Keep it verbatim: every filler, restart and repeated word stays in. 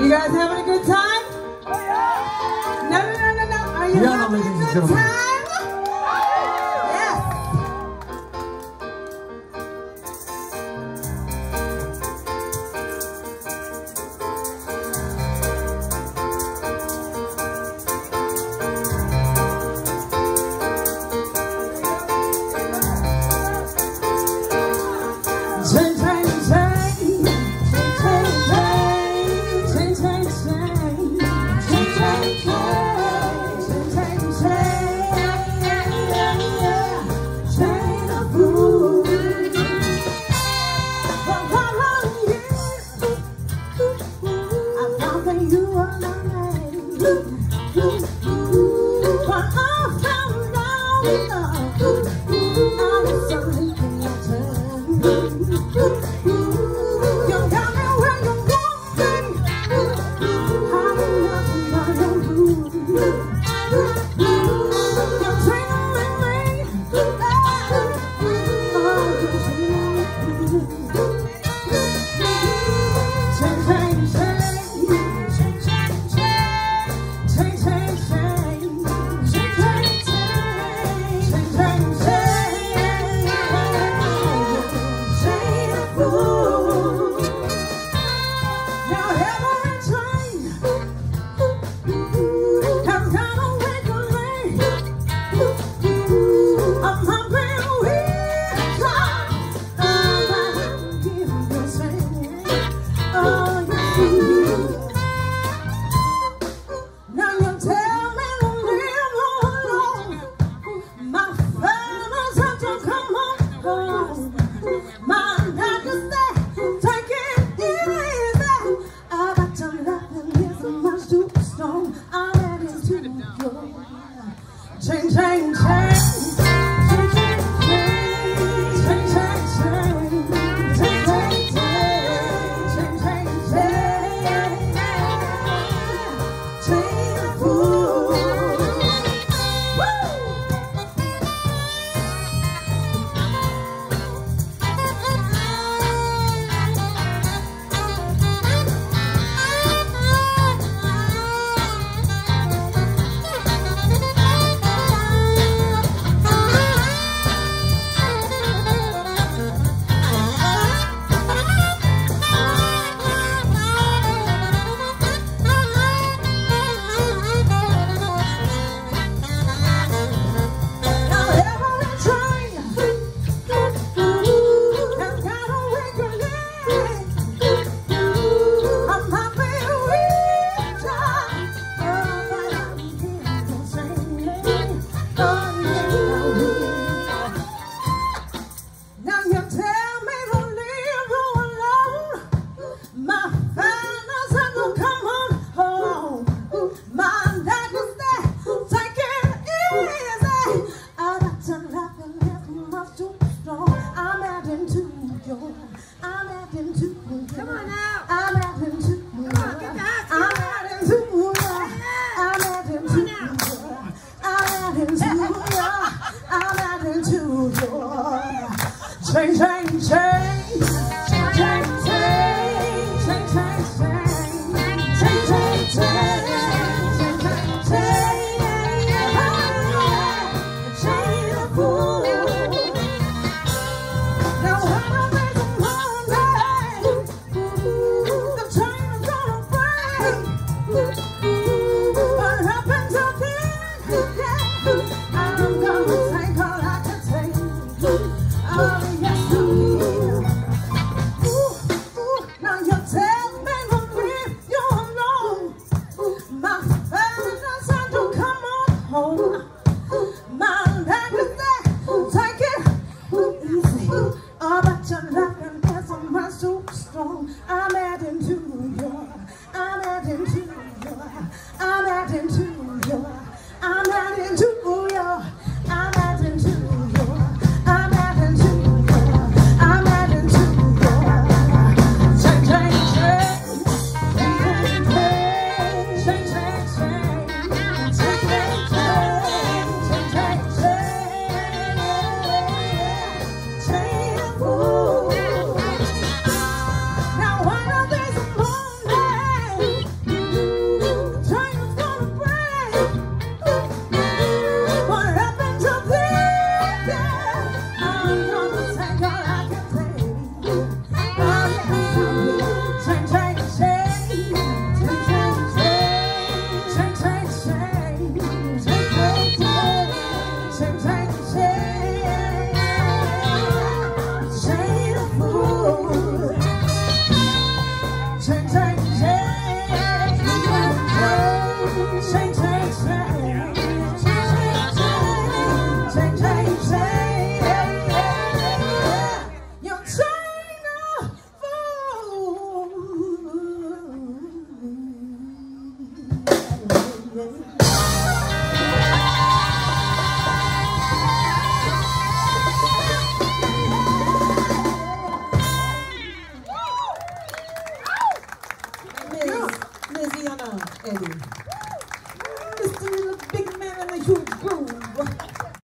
guys having a good time? No, no, no, no, no. Are you Yeah, having ladies a and good gentlemen. time? Yes. Change, change, change. Change, change, change. Change, change, change. Change, change, change. Change the food. For how long years I thought that you were my man. But I found out love. I was only in your turn. You got me where you want me. I'm nothing but your mood. You're treating me. Oh, you're treating me. Change, change, change. Change, change, change. Change, change, change. Change, change, change. Change, change, change. Change the food. Now every train has got a wiggle lane. I'm hungry with time. I'm giving you saying, oh, you. Now you tell me to leave you alone. My fellas have to come home. My dad is there, take it easy. I bet your nothing is much too strong. I'm ready to go. Change, change, change. Change, change, change. Change, change, change. Change, change, change. Change, change, change. Change the food. Woo! Now every train has got a wiggle leg. I'm happy with time. Oh, but I'm here to say, oh, yeah, now you tell me to leave you alone. My fellas have to come on home. My dad is there, take it easy. I got to laughing at much too strong. I'm adding to your, I'm adding to your. Come on now. I'm adding to your. I'm adding to your. I'm adding to your. I'm adding to your. I'm adding to your. Change, change, change. Change, change, change. Change, change, change. Change, change, change. Change, change, change. Change the food. Now when I'm in the morning, the train is gonna break. What happens up there? I'm gonna take all I can take. Oh, yes, I will. Ooh, ooh. Now you tell me to leave you alone. My fellas have to come on home. My dad is there, take it easy. Oh, but your loving is so much too strong. I'm adding to your, I'm adding to your, I'm adding to your, I'm adding to your, I'm adding to your, I'm adding to your, I'm adding to your. Change, change, change. Change, change, change. Change, change, change. Change, change, change. Change, change, change. Change Eddie. Just a little big man in a huge groove.